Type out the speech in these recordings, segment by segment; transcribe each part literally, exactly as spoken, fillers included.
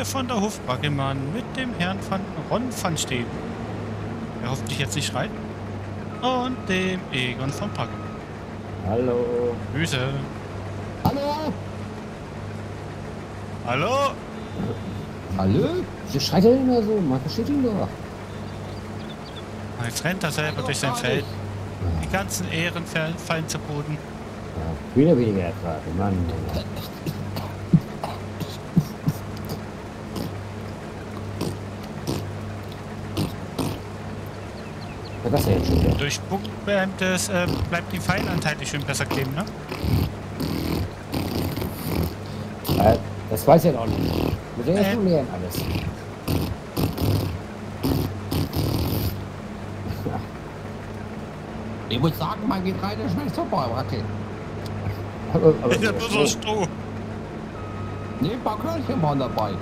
hier von der Hofbrackemann mit dem Herrn van Ron van Steen. Der hoffentlich jetzt nicht schreit. Und dem Egon von Brackemann. Hallo. Grüße. Hallo. Hallo? Hallo? Wieso schreit er denn immer so? Man versteht ihn doch. Jetzt rennt er selber durch sein Feld. Die ganzen Ehren fallen zu Boden. Ja, wieder weniger Ertrag. Mann, Mann. Was ist das jetzt schon wieder? Durch Spuckbeamtes äh, bleibt die Pfeilanteile schön besser kleben, ne? Äh, das weiß er noch nicht. Mit der Äh. schon lernen alles. Ich muss sagen, mein Getreide schmeckt super, okay. Aber, aber, Ist ja bloß so Stroh. Ne, ein paar Körnchen waren dabei.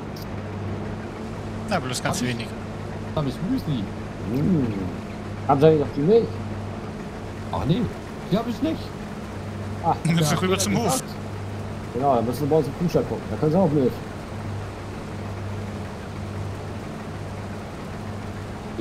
Na, bloß ganz Hab ich- wenig. Da habe ich Müsli. Mmh. Haben Sie noch die Milch? Ach nee, die habe ich nicht. Ah, Müssen Ja, wir rüber hat zum jeder Hof. gesagt. genau, da müssen wir bei uns im Kühlschrank gucken. Da können Sie auch Milch. Nö.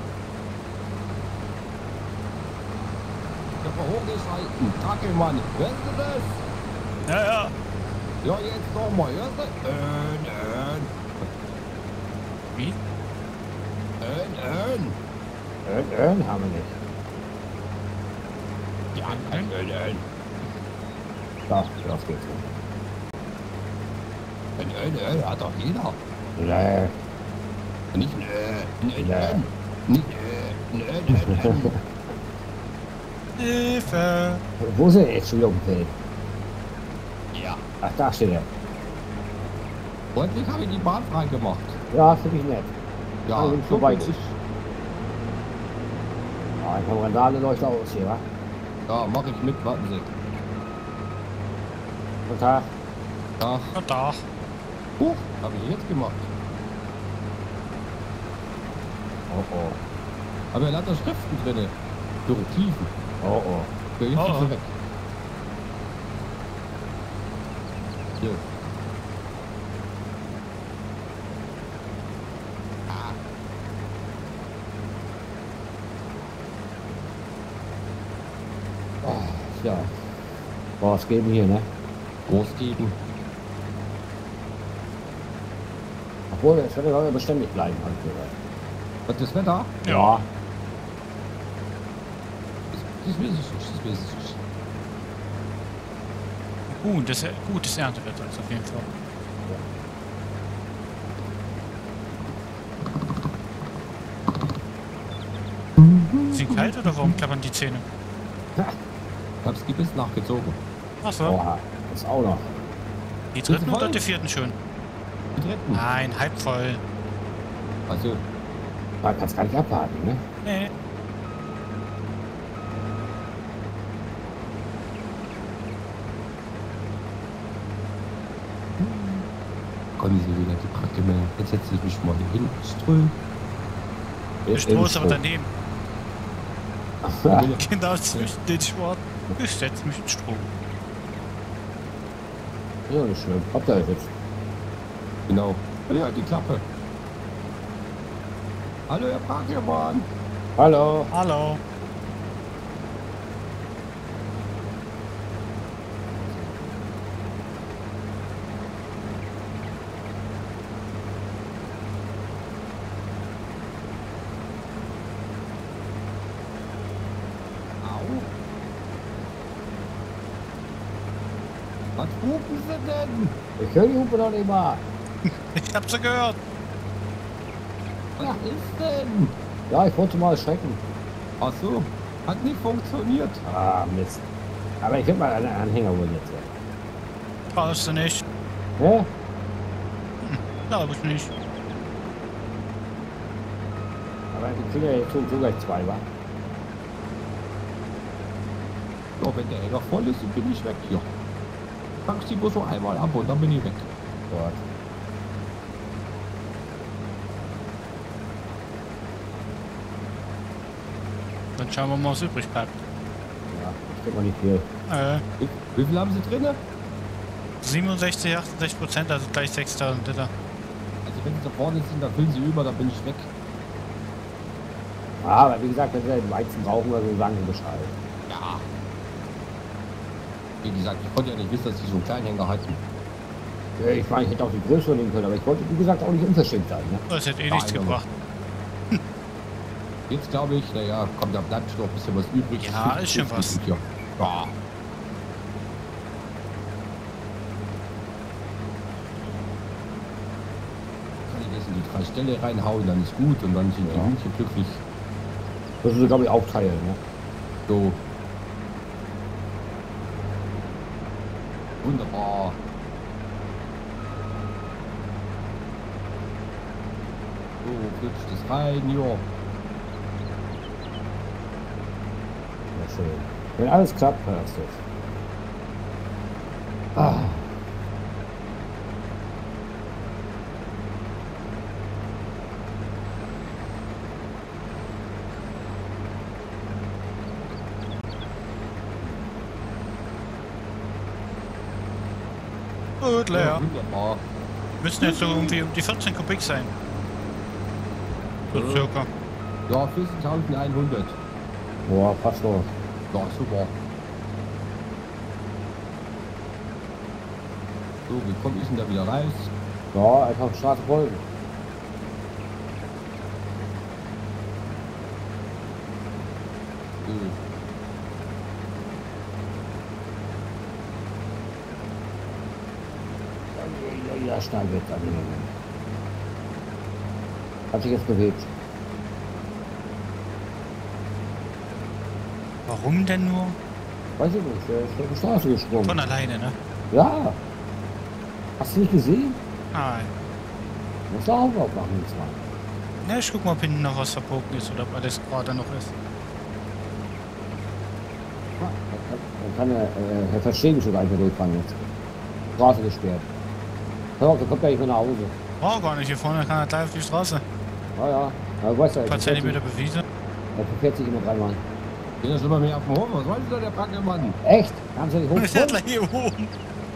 Ich hab mal hochgeschalten. Kacke, Mann. Hörst du das? Ja, ja. Ja, jetzt nochmal. Hörst du? Ön, ön. Wie? Ön, ön. Ön, Ön haben wir nicht. Ja, kein Ön, ön. Da, auf geht's. Ein Ön, ön hat doch jeder. Nee. Nicht ein Ön, ein Ön, Nee. ön. Nicht Ön, ein Ön, ön, ön. Hilfe! Wo ist er jetzt schon wieder auf dem Feld? Ja. Ach, da steht er. Freundlich habe ich die Bahn frei gemacht. Ja, finde ich nett. Ja, Ah, bin ich so vorbei. bin ich. Ah, ich habe Randale leuchtet aus hier, wa? Ja, mache ich mit, warten Sie. Guten Tag. Ach, Na doch. huch, habe ich jetzt gemacht. Oh, oh. Aber er hat da Schriften drinne. Direktiven. Oh, oh. Ja, jetzt Oh, ist oh. er weg. Hier. Ah, Oh, ja. Boah, was geben hier, ne? groß geben. Obwohl, es wird ja beständig bleiben, habe ich gehört. Was das Wetter? Ja. Das, das weiß ich nicht, das weiß ich nicht. Gutes, gutes Erntewetter ist auf jeden Fall. Ist sie kalt oder warum klappern die Zähne? Ich hab's Gebiss nachgezogen. Achso, Oha, das auch noch. die dritten Sind sie oder voll? die vierten schon? Die dritten. Nein, halb voll. Also, Da kannst gar nicht abwarten, ne? Nee. kommen sie wieder, die Pracke mehr. Jetzt setze ich mich mal hier hin. Ström. Der Stroh ist aber daneben. Ja, Genau zwischen den Schwarten. Ich setze mich in Stroh. ja, nicht schlimm. Ob da jetzt? Genau. Ja, die Klappe. Hallo, Herr Brackemann. Hallo. Hallo. Au. Was rufen Sie denn? Ich höre die Hupe noch nicht mal. Ich hab sie gehört. Was ist denn? Ja, ich wollte mal schrecken. Ach so, hat nicht funktioniert. Ah, Mist. Aber ich hätte mal einen Anhänger holen jetzt. Brauchst du nicht. Ja? Glaube ich nicht. Aber die kriegen ja jetzt so, so gleich zwei, wa? Ja, wenn der Hänger voll ist, dann bin ich weg hier. Tankst die bloß so einmal ab und dann bin ich weg. Dort. Dann schauen wir mal, was übrig bleibt. Ja, ich denke mal nicht viel. Äh, Wie, wie viel haben Sie drinne? siebenundsechzig, achtundsechzig Prozent, also gleich sechstausend Liter. wenn sie da vorne sind, dann füllen sie über, dann bin ich weg. Ja, aber wie gesagt, wenn sie den Weizen brauchen oder so, sagen sie Bescheid. Ja. Wie gesagt, ich konnte ja nicht wissen, dass sie so einen Kleinhänger hatten. Ja, ich meine, ich hätte auch die größere nehmen können, aber ich wollte, wie gesagt, auch nicht unverschämt sein. Ne? Das hätte eh Ja, nichts also- gebracht. Jetzt glaube ich, naja, komm, da bleibt noch ein bisschen was übrig. Ja, ist schon was. Ja. Ja. Kann ich jetzt in die drei Stelle reinhauen, dann ist gut und dann sind Ja. die Hühnchen glücklich. Das ist, glaube ich, auch Teil. Ne? So. Wunderbar. So, flutscht es rein, ja. Ja, schön. Wenn alles klappt, hörst du es. Ah. Gut, Ja, leer. wunderbar. Müssen jetzt so irgendwie um die vierzehn Kubik sein. So Ja. circa. Ja, vierzehntausendeinhundert. Boah, passt doch. Ja, super. So, wie komme ich denn da wieder raus? Ja, einfach Straße folgen. So. Ja, ja, schnell wird an den. Hat sich jetzt bewegt. Warum denn nur? Weiß ich nicht, der ist auf die Straße gesprungen. Von alleine, ne? Ja. Hast du nicht gesehen? Nein. Muss da auch noch machen, jetzt mal. Ne, ich guck mal, ob hinten noch was verbogen ist oder ob alles gerade noch ist. Ja, dann kann er, äh, Herr Verstehen schon gar nicht mehr durchfahren jetzt. Straße gesperrt. Hör auf, der kommt ja nicht mehr nach Hause. Oh, gar nicht. Hier vorne kann er gleich auf die Straße. Ja, ja. Ja, du weißt ja, Ein paar er verfährt Zentimeter sich- bewiesen. er verfährt sich immer dreimal. Bin ja schon mal mehr auf dem Hof. Was wollte da der Backemann? Echt? Haben sie nicht Und ist er hochgekommen? gleich hier oben.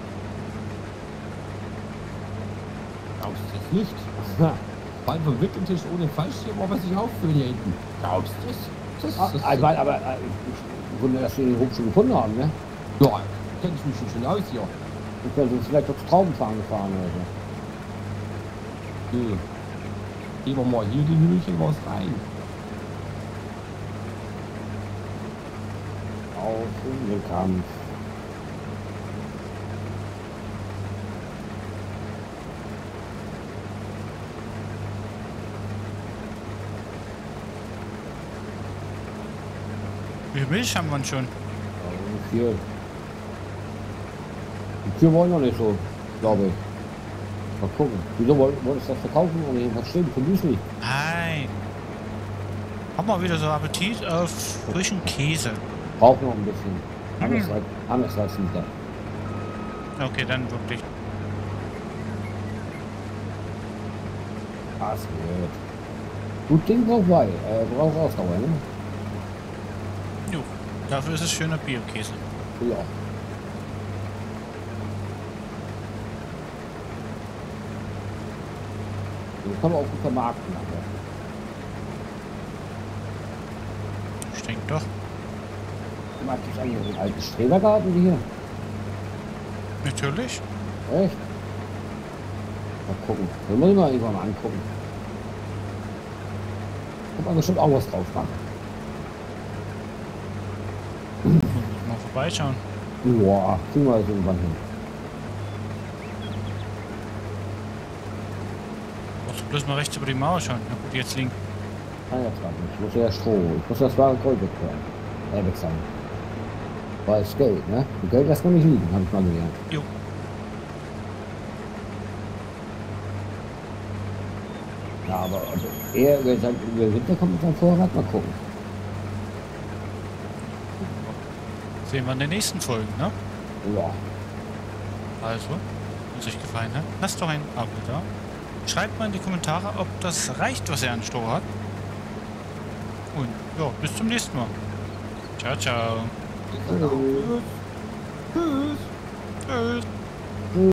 Glaubst du das nicht? Bald vom Wickeltisch ohne Fallschirm, aber sich auffüllen hier hinten. Glaubst du das? Das, Ah, das, ich meine, aber äh, ich, ich wundere, dass wir die Hochschule gefunden haben, ne? ja, kenn ich mich schon schön aus hier. Ich könnte vielleicht aufs Traubenfahren gefahren oder so. So. Gehen wir mal hier die Hühnchen was rein. Auf in den Kampf. Wie viel Milch haben wir schon? Also vier. Die Kühe wollen noch nicht so, glaube ich. Mal gucken. Wieso woll- wolltest du das verkaufen? Und jedenfalls stehen für Müsli. Nein. Hab mal wieder so Appetit auf frischen Käse. Braucht noch ein bisschen. Mhm. Anders als anders als nicht. Okay, dann wirklich. Das wird. Gut Ding braucht bei. Äh, braucht Ausdauer, ne? Jo. Dafür ist es schöner Bio-Käse. Ja. Den kann man auch gut vermarkten. nachher. Ich denke doch. Du magst dich eigentlich einen alten Strebergarten hier? Natürlich. Echt? Mal gucken. Den muss ich mal irgendwann mal angucken. Kann man bestimmt auch was drauf machen. Mal vorbeischauen. Boah, kriegen wir das irgendwann hin. Musst du bloß mal rechts über die Mauer schauen. Na gut, jetzt links. Kann jetzt gerade nicht. Ich muss ja Stroh. Ich muss das wahre Gold wegfahren. Äh, weg sein. Weil es Geld, ne? Und Geld lässt man nicht liegen, habe ich mal gelernt. Jo. Ja, aber also eher über den über den Winter kommt mit seinem Vorrat, mal gucken. Sehen wir in den nächsten Folgen, ne? Ja. Also, wenn es euch gefallen hat, lasst doch ein Abo da. Schreibt mal in die Kommentare, ob das reicht, was er an Stroh hat. Und ja, bis zum nächsten Mal. Ciao, ciao. Tschüss. Tschüss. Tschüss.